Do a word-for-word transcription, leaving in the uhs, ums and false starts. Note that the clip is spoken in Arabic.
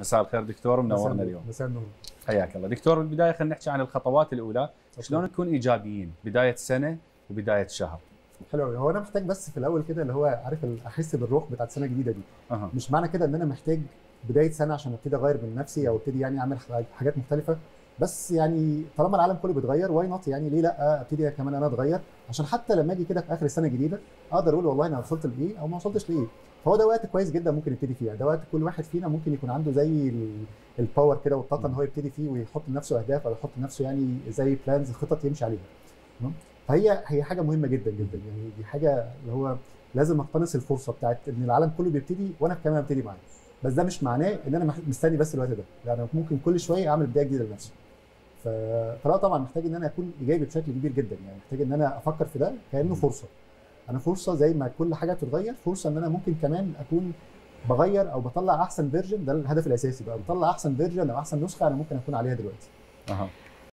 مساء الخير دكتور، منورنا اليوم. مساء النور. حياك الله دكتور. بالبدايه خلينا نحكي عن الخطوات الاولى، شلون نكون ايجابيين بدايه سنه وبدايه شهر. حلو قوي. هو انا محتاج بس في الاول كده اللي هو عارف احس بالروح بتاعت السنه الجديده دي. أه. مش معنى كده ان انا محتاج بدايه سنه عشان ابتدي اغير من نفسي او ابتدي يعني اعمل حاجات مختلفه، بس يعني طالما العالم كله بيتغير واي نوت، يعني ليه لا ابتدي كمان انا اتغير، عشان حتى لما اجي كده في اخر السنه الجديده اقدر اقول والله انا وصلت لايه او ما وصلتش لايه. فهو ده وقت كويس جدا ممكن يبتدي فيه، ده وقت كل واحد فينا ممكن يكون عنده زي الباور كده والطاقه ان هو يبتدي فيه ويحط لنفسه اهداف او يحط لنفسه يعني زي بلانز، خطط يمشي عليها. فهي هي حاجه مهمه جدا جدا، يعني دي حاجه اللي هو لازم اقتنص الفرصه بتاعت ان العالم كله بيبتدي وانا كمان ابتدي معاه. بس ده مش معناه ان انا مستني بس الوقت ده، يعني ممكن كل شويه اعمل بدايه جديده لنفسي. ف... فلا طبعا محتاج ان انا اكون ايجابي بشكل كبير جدا، يعني محتاج ان انا افكر في ده كانه فرصه. انا فرصه زي ما كل حاجه بتتغير، فرصه ان انا ممكن كمان اكون بغير او بطلع احسن فيرجن، ده الهدف الاساسي بقى، بطلع احسن فيرجن او احسن نسخه انا ممكن اكون عليها دلوقتي. اها